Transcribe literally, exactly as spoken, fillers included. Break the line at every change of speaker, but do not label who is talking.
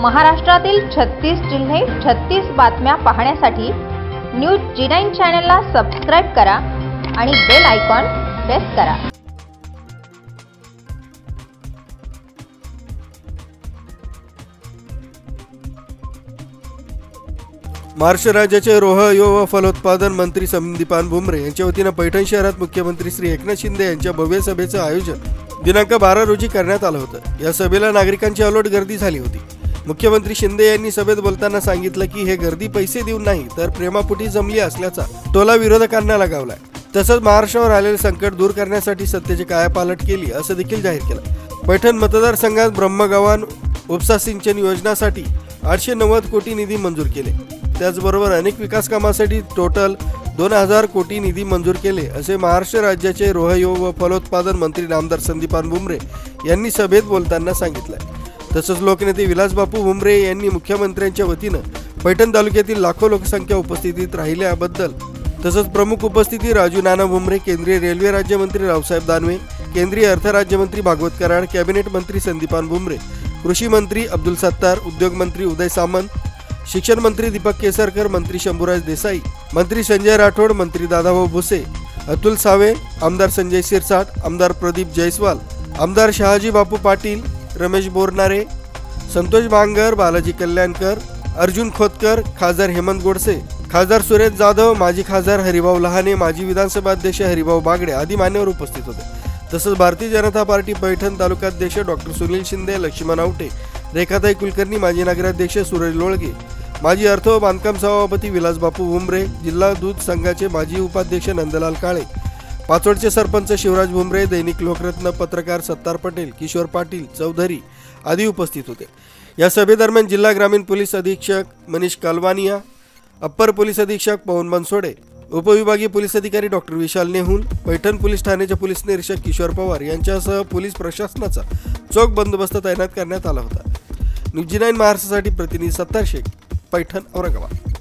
महाराष्ट्रातील छत्तीस जिल्हे छत्तीस बातम्या पाहण्यासाठी न्यूज जी नाईन चॅनलला सबस्क्राइब करा आणि बेल आयकॉन प्रेस करा।
महाराष्ट्र राज्याचे रोह व फलोत्पादन मंत्री संदीपान भुमरे यांच्या वतीने पैठण शहरात मुख्यमंत्री श्री एकनाथ शिंदे यांच्या भव्य सभेचे आयोजन दिनांक बारा रोजी करण्यात आलं होतं। या सभेला नागरिकांची अलोट गर्दी झाली होती। मुख्यमंत्री शिंदे यांनी सभेत बोलताना सांगितलं की हे गर्दी पैसे देऊन नाही तर प्रेमापोटी जमली असल्याचा टोला विरोधकांना लगावलाय। तसंच महाराष्ट्रावर आलेले संकट दूर करण्यासाठी सत्तेची कायापालट केली असं देखील जाहीर केलं। पैठण मतदारसंघात ब्रह्मगावान उपसा सिंचन योजनासाठी आठशे नव्वद कोटी निधी मंजूर केले। त्याचबरोबर अनेक विकास कामांसाठी टोटल दोन हजार कोटी निधी मंजूर केले असे महाराष्ट्र राज्याचे रोह व फलोत्पादन मंत्री नामदार संदीपान भुमरे यांनी सभेत बोलताना सांगितलं। तसंच लोकनेते विलासबापू भुमरे यांनी मुख्यमंत्र्यांच्या वतीनं पैठण तालुक्यातील लाखो लोकसंख्या उपस्थितीत राहिल्याबद्दल तसंच प्रमुख उपस्थिती राजू नाना भुमरे, केंद्रीय रेल्वे राज्यमंत्री रावसाहेब दानवे, केंद्रीय अर्थ राज्यमंत्री भागवत कराड, कॅबिनेट मंत्री संदीपान भुमरे, कृषी मंत्री अब्दुल सत्तार, उद्योग मंत्री उदय सामंत, शिक्षण मंत्री दीपक केसरकर, मंत्री शंभूराज देसाई, मंत्री संजय राठोड, मंत्री दादाभाऊ भुसे, अतुल सावे, आमदार संजय शिरसाट, आमदार प्रदीप जयस्वाल, आमदार शहाजी बापू पाटील, रमेश बोरनारे, संतोष बांगर, बालाजी कल्याणकर, अर्जुन खोतकर, खासदार हेमंत गोडसे, खासदार सुरेश जाधव, माजी खासदार हरिभाऊ लहाने, माजी विधानसभा अध्यक्ष हरिभाऊ बागडे आदी मान्यवर उपस्थित होते। तसंच भारतीय जनता पार्टी पैठण तालुकाध्यक्ष डॉक्टर सुनील शिंदे, लक्ष्मण आवटे, रेखाताई कुलकर्णी, माजी नगराध्यक्ष सूरज लोळगे, माजी अर्थ व बांधकाम सभापती विलासबापू भुमरे, जिल्हा दूध संघाचे माजी उपाध्यक्ष नंदलाल काळे, पाचोडचे सरपंच शिवराज भुमरे, दैनिक लोकरत्न पत्रकार सत्तार पटेल, किशोर पाटील चौधरी आदी उपस्थित होते। या सभेदरम्यान जिल्हा ग्रामीण पोलीस अधीक्षक मनीष कालवानिया, अप्पर पोलीस अधीक्षक पवन बनसोडे, उपविभागीय पोलीस अधिकारी डॉक्टर विशाल नेहुल, पैठण पोलीस ठाण्याचे पोलीस निरीक्षक किशोर पवार यांच्यासह पोलीस प्रशासनाचा चोख बंदोबस्त तैनात करण्यात आला होता। न्यूज जी नाईन महाराष्ट्रासाठी प्रतिनिधी सत्तार शेख, पैठण, औरंगाबाद।